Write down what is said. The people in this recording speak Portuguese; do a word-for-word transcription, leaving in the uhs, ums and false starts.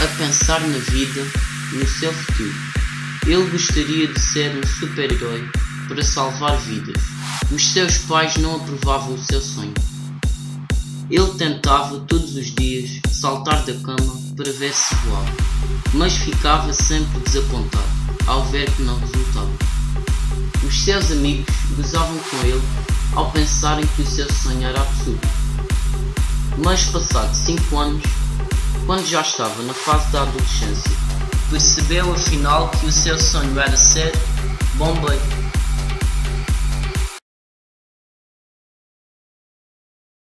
pensar na vida, no seu futuro. Ele gostaria de ser um super-herói para salvar vidas. Os seus pais não aprovavam o seu sonho. Ele tentava todos os dias saltar da cama para ver se voava, mas ficava sempre desapontado ao ver que não resultava. Os seus amigos gozavam com ele ao pensarem que o seu sonho era absurdo. Mas passados cinco anos, quando já estava na fase da adolescência, percebeu afinal que o seu sonho era ser bombeiro.